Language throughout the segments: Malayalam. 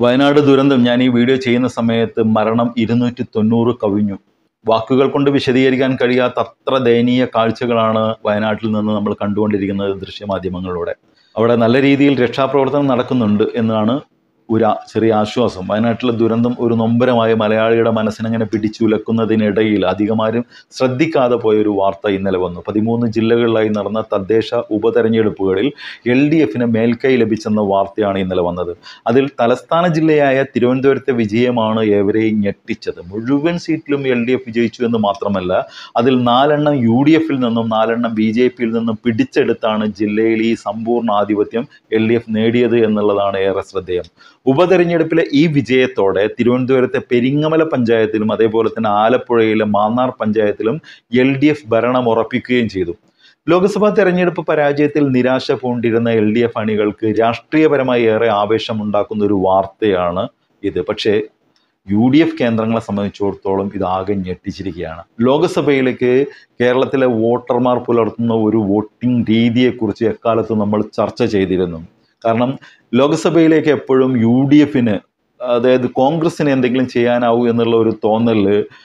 വയനാട് ദുരന്തം ഞാൻ ഈ വീഡിയോ ചെയ്യുന്ന സമയത്ത് മരണം 290 കവിഞ്ഞു. വാക്കുകൾ കൊണ്ട് വിശദീകരിക്കാൻ കഴിയാത്ത അത്ര ദയനീയ കാഴ്ചകളാണ് വയനാട്ടിൽ നിന്ന് നമ്മൾ കണ്ടുകൊണ്ടിരിക്കുന്നത് ദൃശ്യമാധ്യമങ്ങളിലൂടെ. അവിടെ നല്ല രീതിയിൽ രക്ഷാപ്രവർത്തനം നടക്കുന്നുണ്ട് എന്നാണ് ഒരു ചെറിയ ആശ്വാസം. വയനാട്ടിലെ ദുരന്തം ഒരു നൊമ്പരമായ മലയാളിയുടെ മനസ്സിനങ്ങനെ പിടിച്ചുലക്കുന്നതിനിടയിൽ അധികമാരും ശ്രദ്ധിക്കാതെ പോയൊരു വാർത്ത ഇന്നലെ വന്നു. 13 ജില്ലകളിലായി നടന്ന തദ്ദേശ ഉപതെരഞ്ഞെടുപ്പുകളിൽ LDFന് മേൽക്കൈ ലഭിച്ചെന്ന വാർത്തയാണ് ഇന്നലെ വന്നത്. അതിൽ തലസ്ഥാന ജില്ലയായ തിരുവനന്തപുരത്തെ വിജയമാണ് ഏവരെയും ഞെട്ടിച്ചത്. മുഴുവൻ സീറ്റിലും LDF വിജയിച്ചു എന്ന് മാത്രമല്ല, അതിൽ 4 UDFൽ നിന്നും 4 BJPയിൽ നിന്നും പിടിച്ചെടുത്താണ് ജില്ലയിൽ ഈ സമ്പൂർണ്ണ ആധിപത്യം LDF നേടിയത് എന്നുള്ളതാണ് ഏറെ ശ്രദ്ധേയം. ഉപതെരഞ്ഞെടുപ്പിലെ ഈ വിജയത്തോടെ തിരുവനന്തപുരത്തെ പെരിങ്ങമല പഞ്ചായത്തിലും അതേപോലെ തന്നെ ആലപ്പുഴയിലെ മാന്നാർ പഞ്ചായത്തിലും LDF ഭരണം ഉറപ്പിക്കുകയും ചെയ്തു. ലോക്സഭാ തെരഞ്ഞെടുപ്പ് പരാജയത്തിൽ നിരാശ പൂണ്ടിരുന്ന LDF അണികൾക്ക് രാഷ്ട്രീയപരമായി ഏറെ ആവേശമുണ്ടാക്കുന്ന ഒരു വാർത്തയാണ് ഇത്. പക്ഷേ UDF കേന്ദ്രങ്ങളെ സംബന്ധിച്ചിടത്തോളം ഇതാകെ ഞെട്ടിച്ചിരിക്കുകയാണ്. ലോക്സഭയിലേക്ക് കേരളത്തിലെ വോട്ടർമാർ പുലർത്തുന്ന ഒരു വോട്ടിംഗ് രീതിയെക്കുറിച്ച് എക്കാലത്ത് നമ്മൾ ചർച്ച ചെയ്തിരുന്നു. കാരണം ലോക്സഭയിലേക്ക് എപ്പോഴും UDFന്, അതായത് കോൺഗ്രസ്സിന് എന്തെങ്കിലും ചെയ്യാനാവൂ എന്നുള്ള ഒരു തോന്നൽ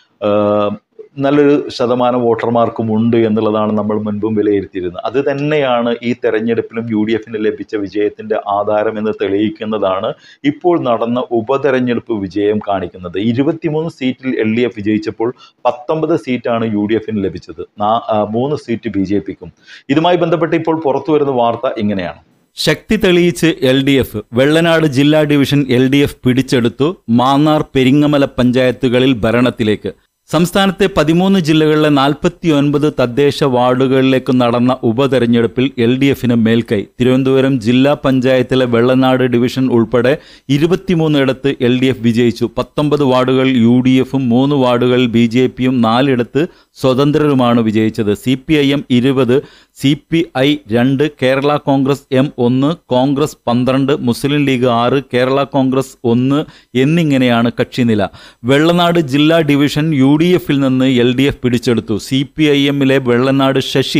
നല്ലൊരു ശതമാനം വോട്ടർമാർക്കും ഉണ്ട് എന്നുള്ളതാണ് നമ്മൾ മുൻപും വിലയിരുത്തിയിരുന്നത്. അത് തന്നെയാണ് ഈ തെരഞ്ഞെടുപ്പിലും UDFന് ലഭിച്ച വിജയത്തിൻ്റെ ആധാരം എന്ന് തെളിയിക്കുന്നതാണ് ഇപ്പോൾ നടന്ന ഉപതെരഞ്ഞെടുപ്പ് വിജയം കാണിക്കുന്നത്. 23 സീറ്റിൽ LDF വിജയിച്ചപ്പോൾ 19 സീറ്റാണ് UDFന് ലഭിച്ചത്, 3 സീറ്റ് BJPക്കും. ഇതുമായി ബന്ധപ്പെട്ട് ഇപ്പോൾ പുറത്തു വരുന്ന വാർത്ത ഇങ്ങനെയാണ്. ശക്തി തെളിയിച്ച് LDF. വെള്ളനാട് ജില്ലാ ഡിവിഷൻ LDF പിടിച്ചെടുത്തു. മാന്നാർ പെരിങ്ങമല പഞ്ചായത്തുകളിൽ ഭരണത്തിലേക്ക്. സംസ്ഥാനത്തെ 13 ജില്ലകളിലെ 49 തദ്ദേശ വാർഡുകളിലേക്ക് നടന്ന ഉപതെരഞ്ഞെടുപ്പിൽ LDFന് മേൽക്കൈ. തിരുവനന്തപുരം ജില്ലാ പഞ്ചായത്തിലെ വെള്ളനാട് ഡിവിഷൻ ഉൾപ്പെടെ 23 ഇടത്ത് LDF വിജയിച്ചു. 19 വാർഡുകൾ UDFും 3 വാർഡുകൾ BJPയും 4 ഇടത്ത് സ്വതന്ത്രരുമാണ് വിജയിച്ചത്. CPIM 20, CPI 2, Kerala Congress M 1, Congress 12, Muslim League 6, Kerala Congress 1 എന്നിങ്ങനെയാണ് കക്ഷിനില. വെള്ളനാട് ജില്ലാ ഡിവിഷൻ UDFൽ നിന്ന് LDF പിടിച്ചെടുത്തു. CPIMലെ വെള്ളനാട് ശശി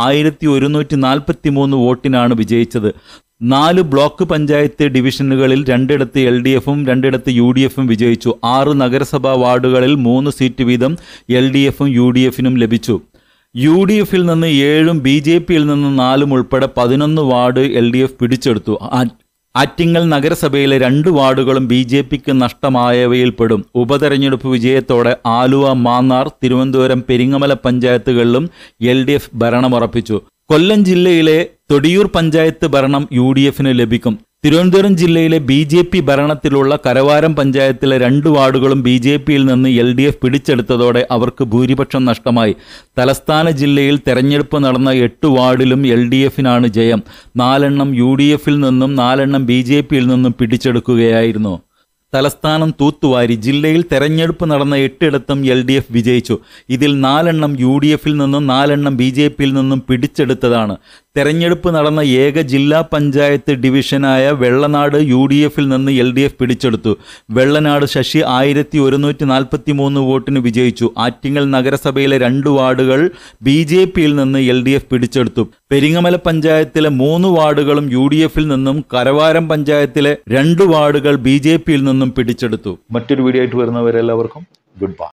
1143 വോട്ടിനാണ് വിജയിച്ചത്. 4 ബ്ലോക്ക് പഞ്ചായത്ത് ഡിവിഷനുകളിൽ 2 ഇടത്ത് LDFും 2 ഇടത്ത് UDFും വിജയിച്ചു. 6 നഗരസഭാ വാർഡുകളിൽ 3 സീറ്റ് വീതം LDFും UDFനും ലഭിച്ചു. UDFൽ നിന്ന് 7ഉം BJPയിൽ നിന്ന് 4ഉം ഉൾപ്പെടെ 11 വാർഡ് LDF പിടിച്ചെടുത്തു. ആറ്റിങ്ങൽ നഗരസഭയിലെ 2 വാർഡുകളും BJPക്ക് നഷ്ടമായവയിൽപ്പെടും. ഉപതെരഞ്ഞെടുപ്പ് വിജയത്തോടെ ആലുവ, മാന്നാർ, തിരുവനന്തപുരം, പെരിങ്ങമല പഞ്ചായത്തുകളിലും LDF ഭരണമുറപ്പിച്ചു. കൊല്ലം ജില്ലയിലെ തൊടിയൂർ പഞ്ചായത്ത് ഭരണം UDFന് ലഭിക്കും. തിരുവനന്തപുരം ജില്ലയിലെ BJP ഭരണത്തിലുള്ള കരവാരം പഞ്ചായത്തിലെ 2 വാർഡുകളും BJPയിൽ നിന്ന് LDF പിടിച്ചെടുത്തതോടെ അവർക്ക് ഭൂരിപക്ഷം നഷ്ടമായി. തലസ്ഥാന ജില്ലയിൽ തെരഞ്ഞെടുപ്പ് നടന്ന 8 വാർഡിലും LDFനാണ് ജയം. 4 UDFൽ നിന്നും 4 BJPയിൽ നിന്നും പിടിച്ചെടുക്കുകയായിരുന്നു. തലസ്ഥാനം തൂത്തുവാരി. ജില്ലയിൽ തെരഞ്ഞെടുപ്പ് നടന്ന 8 ഇടത്തും LDF വിജയിച്ചു. ഇതിൽ 4 UDFൽ നിന്നും 4 BJPയിൽ നിന്നും പിടിച്ചെടുത്തതാണ്. തെരഞ്ഞെടുപ്പ് നടന്ന ഏക ജില്ലാ പഞ്ചായത്ത് ഡിവിഷനായ വെള്ളനാട് UDFൽ നിന്ന് LDF പിടിച്ചെടുത്തു. വെള്ളനാട് ശശി 1143 വോട്ടിന് വിജയിച്ചു. ആറ്റിങ്ങൽ നഗരസഭയിലെ 2 വാർഡുകൾ BJPയിൽ നിന്ന് LDF പിടിച്ചെടുത്തു. പെരിങ്ങമല പഞ്ചായത്തിലെ 3 വാർഡുകളും UDFൽ നിന്നും കരവാരം പഞ്ചായത്തിലെ 2 വാർഡുകൾ BJPയിൽ നിന്നും പിടിച്ചെടുത്തു. മറ്റൊരു വീഡിയോ ആയിട്ട് വരുന്നവരെല്ലാവർക്കും ഗുഡ് ബൈ.